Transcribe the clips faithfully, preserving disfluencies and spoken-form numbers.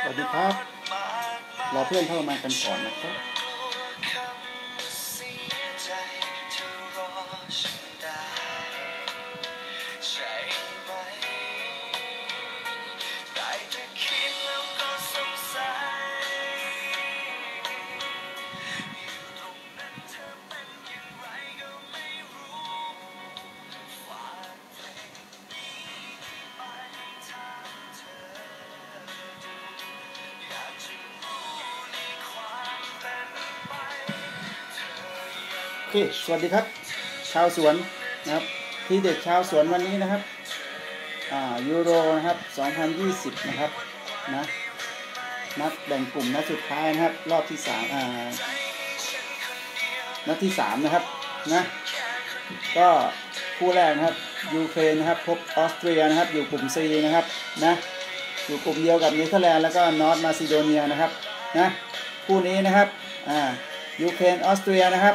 วัสดีครับรอเพื่อนเข้ามากันก่อนนะครับโอเคสวัสดีครับชาวสวนนะครับที่เด็กชาวสวนวันนี้นะครับอ่ายูโรนะครับสองพันยี่สิบนะครับนะนัดแบ่งกลุ่มนัดสุดท้ายนะครับรอบที่สามอ่านัดที่สามนะครับนะก็คู่แรกนะครับยูเครนนะครับพบออสเตรียนะครับอยู่กลุ่ม C นะครับนะอยู่กลุ่มเดียวกับเนเธอร์แลนด์แล้วก็นอร์ทมาซิโดเนียนะครับนะคู่นี้นะครับอ่ายูเครนออสเตรียนะครับ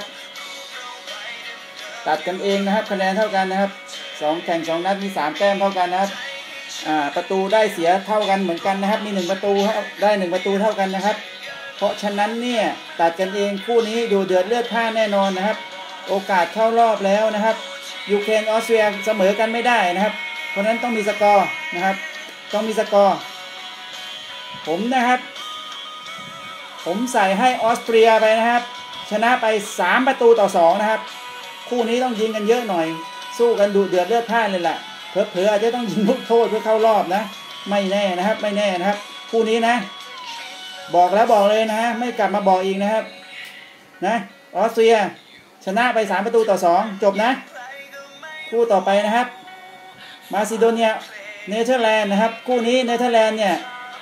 ตัดกันเองนะครับคะแนนเท่ากันนะครับสองแข่งสองนัดมีสามแต้มเท่ากันนะครับอ่าประตูได้เสียเท่ากันเหมือนกันนะครับมีหนึ่งประตูได้หนึ่งประตูเท่ากันนะครับเพราะฉะนั้นเนี่ยตัดกันเองคู่นี้ดูเดือดเลือดพล่านแน่นอนนะครับโอกาสเข้ารอบแล้วนะครับยูเครนออสเตรียเสมอกันไม่ได้นะครับเพราะฉะนั้นต้องมีสกอร์นะครับต้องมีสกอร์ผมนะครับผมใส่ให้ออสเตรียไปนะครับชนะไปสามประตูต่อสองนะครับคู่นี้ต้องยิงกันเยอะหน่อยสู้กันดุเดือดเลือดพล่านเลยแหละเผลอๆอาจจะต้องยิงลูกโทษเพื่อเข้ารอบนะไม่แน่นะครับไม่แน่นะครับคู่นี้นะบอกแล้วบอกเลยนะไม่กลับมาบอกอีกนะครับนะออสเตรียชนะไปสามประตูต่อสองจบนะคู่ต่อไปนะครับมาซิโดเนียเนเธอร์แลนด์นะครับคู่นี้เนเธอร์แลนด์เนี่ย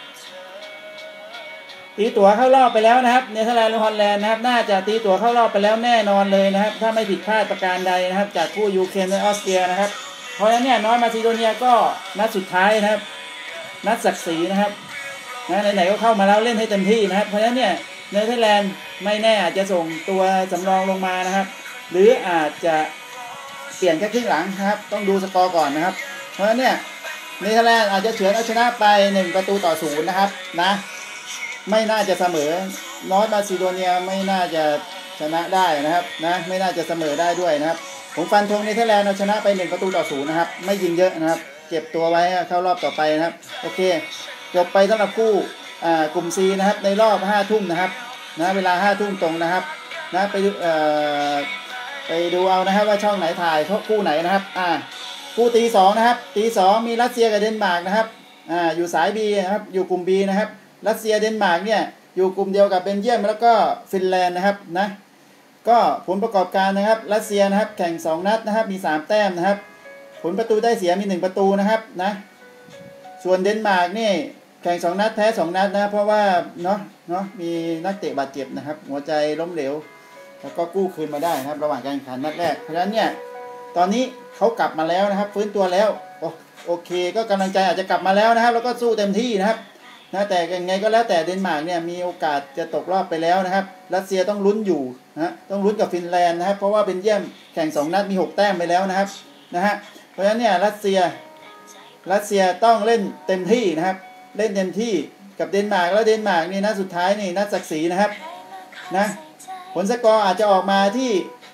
ตีตั๋วเข้ารอบไปแล้วนะครับเนเธอร์แลนด์และฮอลแลนด์นะครับน่าจะตีตั๋วเข้ารอบไปแล้วแน่นอนเลยนะครับถ้าไม่ผิดพลาดประการใดนะครับจากคู่ยูเครนและออสเตรียนะครับเพราะฉะนั้นเนี่ยนอร์ทมาซิโดเนียก็นัดสุดท้ายนะครับนัดศักดิ์ศรีนะครับนะไหนๆก็เข้ามาแล้วเล่นให้เต็มที่นะครับเพราะฉะนั้นเนี่ยเนเธอร์แลนด์ไม่แน่อาจจะส่งตัวสำรองลงมานะครับหรืออาจจะเปลี่ยนแค่ครึ่งหลังนะครับต้องดูสกอร์ก่อนนะครับเพราะฉะนั้นเนี่ยเนเธอร์แลนด์อาจจะเฉือนเอาชนะไปหนึ่งประตูต่อศูนย์นะครับนะไม่น่าจะเสมอนอร์ทมาซิโดเนียไม่น่าจะชนะได้นะครับนะไม่น่าจะเสมอได้ด้วยนะครับผมฟันธงเนเธอร์แลนด์เอาชนะไปหนึ่งประตูต่อศูนย์นะครับไม่ยิงเยอะนะครับเก็บตัวไว้เข้ารอบต่อไปนะครับโอเคจบไปสำหรับคู่อ่ากลุ่ม C นะครับในรอบห้าทุ่มนะครับนะเวลาห้าทุ่มตรงนะครับนะไปเอ่อไปดูเอานะครับว่าช่องไหนถ่ายคู่ไหนนะครับอ่าคู่ตีสองนะครับตีสองมีรัสเซียกับเดนมาร์กนะครับอ่าอยู่สาย B นะครับอยู่กลุ่ม B นะครับรัสเซียเดนมาร์กเนี่ยอยู่กลุ่มเดียวกับเบลเยียมแล้วก็ฟินแลนด์นะครับนะก็ผลประกอบการนะครับรัสเซียนะครับแข่งสองนัดนะครับมีสามแต้มนะครับผลประตูได้เสียมีหนึ่งประตูนะครับนะส่วนเดนมาร์กนี่แข่งสองนัดแพ้สองนัดนะเพราะว่าเนาะเนาะมีนักเตะบาดเจ็บนะครับหัวใจล้มเหลวแล้วก็กู้คืนมาได้นะครับระหว่างการแข่งขันนัดแรกเพราะฉะนั้นเนี่ยตอนนี้เขากลับมาแล้วนะครับฟื้นตัวแล้วโอเคก็กำลังใจอาจจะกลับมาแล้วนะครับแล้วก็สู้เต็มที่นะครับนะแต่ยังไงก็แล้วแต่เดนมาร์กเนี่ยมีโอกาสจะตกรอบไปแล้วนะครับรัสเซียต้องลุ้นอยู่นะต้องลุ้นกับฟินแลนด์นะครับเพราะว่าเบลเยียมแข่งสองนัดมีหกแต้มไปแล้วนะครับนะฮะเพราะฉะนั้นเนี่ยรัสเซียรัสเซียต้องเล่นเต็มที่นะครับเล่นเต็มที่กับเดนมาร์กแล้วเดนมาร์กนี่นัดสุดท้ายนี่นัดศักดิ์ศรีนะครับนะผลสกอร์อาจจะออกมาที่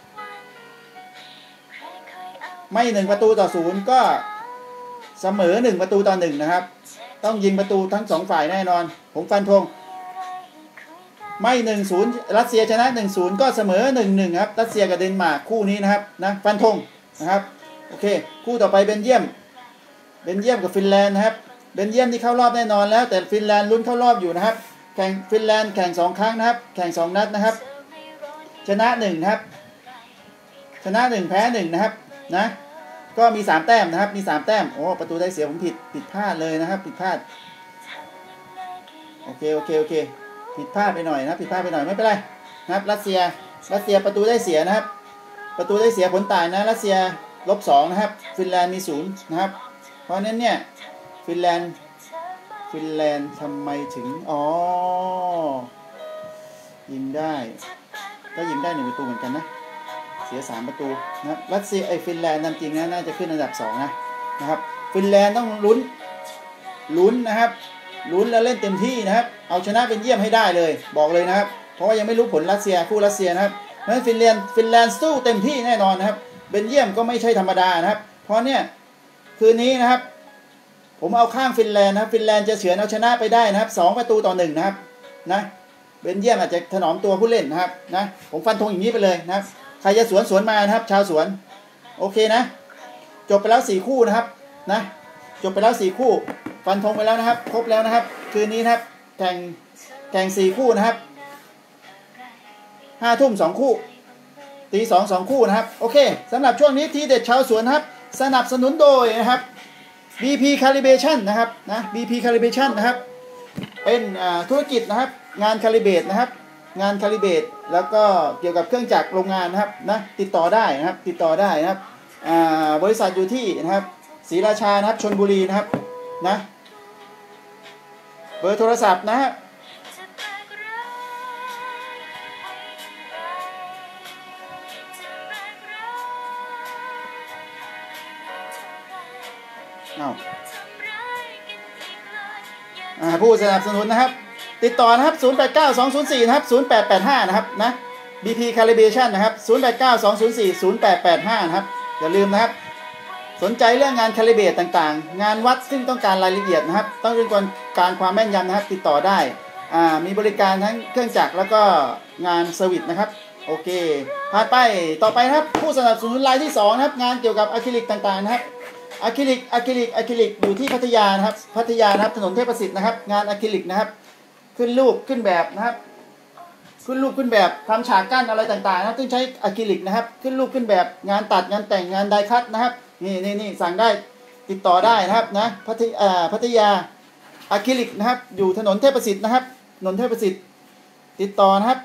ไม่หนึ่งประตูต่อศูนย์ก็เสมอหนึ่งประตูต่อหนึ่งนะครับต้องยิงประตูทั้งสองฝ่ายแน่นอนผมฟันธงไม่หนึ่งศูนย์รัสเซียชนะหนึ่งศูนย์ก็เสมอหนึ่งหนึ่งครับรัสเซียกับเดนมาร์กคู่นี้นะครับนะฟันธงนะครับโอเคคู่ต่อไปเบลเยียมเบลเยียมกับฟินแลนด์นะครับเบลเยียมที่เข้ารอบแน่นอนแล้วแต่ฟินแลนด์ลุ้นเข้ารอบอยู่นะครับแข่งฟินแลนด์แข่งสองครั้งนะครับแข่งสองนัดนะครับชนะหนึ่งนะครับชนะหนึ่งแพ้หนึ่งนะครับนะก็มีสามแต้มนะครับมีสามแต้มโอ้ประตูได้เสียผมผิดผิดพลาดเลยนะครับผิดพลาดโอเคโอเคโอเคผิดพลาดไปหน่อยนะผิดพลาดไปหน่อยไม่เป็นไรนะครับรัสเซียรัสเซียประตูได้เสียนะครับประตูได้เสียผลต่างนะรัสเซียลบสองนะครับฟินแลนด์มีศูนย์นะครับเพราะฉะนั้นเนี่ยฟินแลนด์ฟินแลนด์ทำไมถึงอ๋อยิงได้ก็ยิงได้หนึ่งประตูเหมือนกันนะเสียสามประตูนะรัสเซียไอฟินแลนด์นั่นจริงนะน่าจะขึ้นอันดับสองนะนะครับฟินแลนด์ต้องลุ้นลุ้นนะครับลุ้นแล้วเล่นเต็มที่นะครับเอาชนะเบลเยียมให้ได้เลยบอกเลยนะครับเพราะว่ายังไม่รู้ผลรัสเซียคู่รัสเซียนะครับเพราะฉะนั้นฟินแลนด์ฟินแลนด์สู้เต็มที่แน่นอนนะครับเบลเยียมก็ไม่ใช่ธรรมดานะครับเพราะเนี่ยคืนนี้นะครับผมเอาข้างฟินแลนด์นะครับฟินแลนด์จะเฉือนเอาชนะไปได้นะครับสองประตูต่อหนึ่งนะครับนะเบลเยียมอาจจะถนอมตัวผู้เล่นนะครับนะผมฟันธงอย่างนี้ไปเลยนะครับใครจะสวนสวนมานะครับชาวสวนโอเคนะจบไปแล้วสี่คู่นะครับนะจบไปแล้วสี่คู่ฟันธงไปแล้วนะครับครบแล้วนะครับคืนนี้นะครับแข่งแข่งสี่คู่นะครับห้าทุ่มสองคู่ตีสองสองคู่นะครับโอเคสำหรับช่วงนี้ทีเด็ดชาวสวนนะครับสนับสนุนโดยนะครับ บี พี Calibration นะครับนะ บี พี Calibration นะครับเป็นธุรกิจนะครับงานคาลิเบรตนะครับงานคาลิเบรตแล้วก็เกี่ยวกับเครื่องจักรโรงงานนะครับนะติดต่อได้นะครับติดต่อได้นะครับบริษัทอยู่ที่นะครับศรีราชานะครับชลบุรีนะครับนะเบอร์โทรศัพท์นะฮะผู้สนับสนุนนะครับติดต่อนะครับศูนย์ แปด เก้า สอง ศูนย์ สี่นะครับศูนย์ แปด แปด ห้านะครับนะ บี พี Calibration นะครับศูนย์ แปด เก้า สอง ศูนย์ สี่ ศูนย์ แปด แปด ห้านะครับอย่าลืมนะครับสนใจเรื่องงานคาลิเบรตต่างๆงานวัดซึ่งต้องการรายละเอียดนะครับต้องการการความแม่นยำนะครับติดต่อได้อ่ามีบริการทั้งเครื่องจักรแล้วก็งานเซอร์วิสนะครับโอเคผ่านไปต่อไปนะครับผู้สนับสนุนรายที่สองนะครับงานเกี่ยวกับอะคริลิกต่างๆนะครับอะคริลิกอะคริลิกอะคริลิกอยู่ที่พัทยานะครับพัทยานะครับถนนเทพประสิทธิ์นะครับงานอะคริลิกนะครับขึ้นรูปขึ้นแบบนะครับขึ้นรูปขึ้นแบบทำฉากกั้นอะไรต่างๆนะครับต้องใช้อะคริลิกนะครับขึ้นรูปขึ้นแบบงานตัดงานแต่งงานไดคัตนะครับนี่นี่นี่สั่งได้ติดต่อได้นะครับนะพัทยาพัทยาอะคริลิกนะครับอยู่ถนนเทพประสิทธิ์นะครับถนนเทพประสิทธิ์ติดต่อนะครับ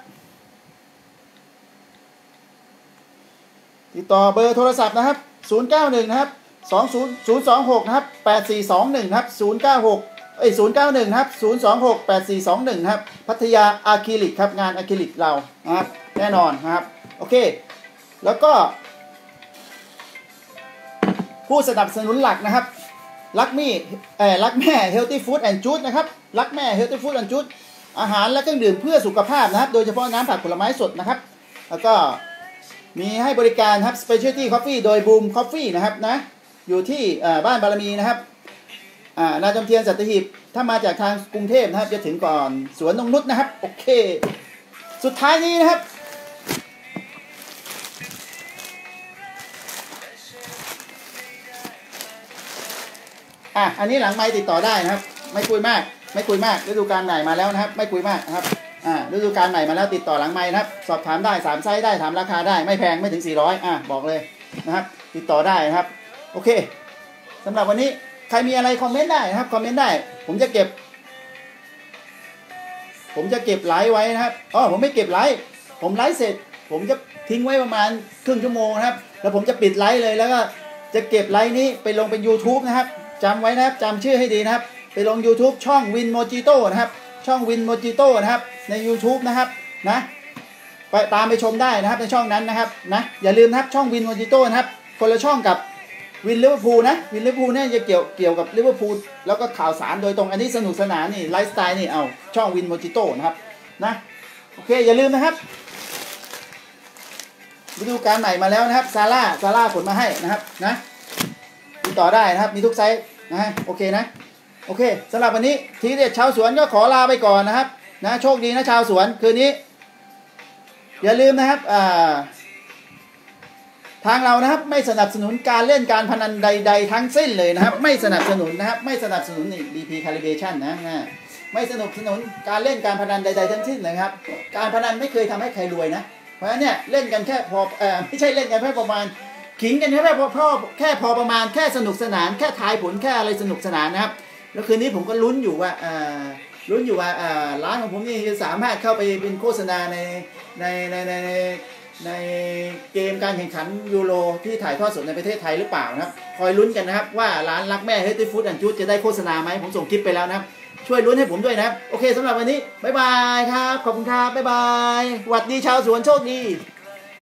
ติดต่อเบอร์โทรศัพท์นะครับศูนย์ เก้า หนึ่งนะครับสอง ศูนย์ ศูนย์ สอง หกนะครับแปด สี่ สอง หนึ่งครับศูนย์ เก้า หกเอ้ยศูนย์ เก้า หนึ่งครับศูนย์ สอง หก แปด สี่ สอง หนึ่งครับพัทยาอะคริลิกครับงานอะคริลิกเรานะครับแน่นอนนะครับโอเคแล้วก็ผู้สนับสนุนหลักนะครับรักมี่เอ่อรักแม่ Healthy Food and Juice นะครับรักแม่ Healthy Food and Juice อาหารและเครื่องดื่มเพื่อสุขภาพนะครับโดยเฉพาะน้ำผักผลไม้สดนะครับแล้วก็มีให้บริการครับ Specialty Coffee โดย Boom Coffee นะครับนะอยู่ที่บ้านบารมีนะครับนาจอมเทียนสัตหีบถ้ามาจากทางกรุงเทพนะครับจะถึงก่อนสวนนงนุชนะครับโอเคสุดท้ายนี้นะครับอ่ะอันนี้หลังไมค์ติดต่อได้นะครับไม่คุยมากไม่คุยมากฤดูกาลใหม่มาแล้วนะครับไม่คุยมากนะครับอ่าฤดูกาลใหม่มาแล้วติดต่อหลังไมค์นะครับสอบถามได้สามไซส์ได้ถามราคาได้ไม่แพงไม่ถึงสี่ร้อยอ่ะบอกเลยนะครับติดต่อได้นะครับโอเคสำหรับวันนี้ใครมีอะไรคอมเมนต์ได้นะครับคอมเมนต์ได้ผมจะเก็บผมจะเก็บไลฟ์ไว้นะครับอ๋อผมไม่เก็บไลฟ์ผมไลฟ์เสร็จผมจะทิ้งไว้ประมาณครึ่งชั่วโมงนะครับแล้วผมจะปิดไลฟ์เลยแล้วก็จะเก็บไลฟ์นี้ไปลงเป็น YouTube นะครับจำไว้นะครับจำชื่อให้ดีนะครับไปลง YouTube ช่อง Win Mojito นะครับช่อง Win Mojito นะครับใน YouTube นะครับนะไปตามไปชมได้นะครับในช่องนั้นนะครับนะอย่าลืมนะครับช่อง Win Mojito นะครับคนละช่องกับวินลิเวอร์พูลนะวินลิเวอร์พูลเนี่ยจะเกี่ยวเกี่ยวกับลิเวอร์พูลแล้วก็ข่าวสารโดยตรงอันนี้สนุกสนานนี่ไลฟ์สไตล์นี่เอาช่อง Win Mojito นะครับนะโอเคอย่าลืมนะครับฤดูกาลใหม่มาแล้วนะครับซาร่าซาร่าขนมาให้นะครับนะติดต่อได้นะครับมีทุกไซส์นะโอเคนะโอเคสำหรับวันนี้ทีเด็ดชาวสวนก็ขอลาไปก่อนนะครับนะโชคดีนะชาวสวนคืนนี้อย่าลืมนะครับอ่าทางเรานะครับไม่สนับสนุนการเล่นการพนันใดๆทั้งสิ้นเลยนะครับไม่สนับสนุนนะครับไม่สนับสนุนนี่ บี พี Calibration นะนะไม่สนับสนุนการเล่นการพนันใดๆทั้งสิ้นเลยครับการพนันไม่เคยทำให้ใครรวยนะเพราะฉะนั้นเนี่ยเล่นกันแค่พอเอ่อไม่ใช่เล่นกันแค่ประมาณขิงกันแค่พอพอแค่พอประมาณแค่สนุกสนานแค่ทายผลแค่อะไรสนุกสนานนะครับแล้วคืนนี้ผมก็ลุ้นอยู่ว่าเอ่อลุ้นอยู่ว่าอ่าร้านของผมนี่จะสามารถเข้าไปเป็นโฆษณาในในในในในเกมการแข่งขันยูโรที่ถ่ายทอดสดในประเทศไทยหรือเปล่านะครับคอยลุ้นกันนะครับว่าร้านรักแม่ Healthy Food and Juice จะได้โฆษณาไหมผมส่งคลิปไปแล้วนะครับช่วยลุ้นให้ผมด้วยนะครับโอเคสำหรับวันนี้บ๊ายบายครับขอบคุณครับบ๊ายบายสวัสดีชาวสวนโชคดี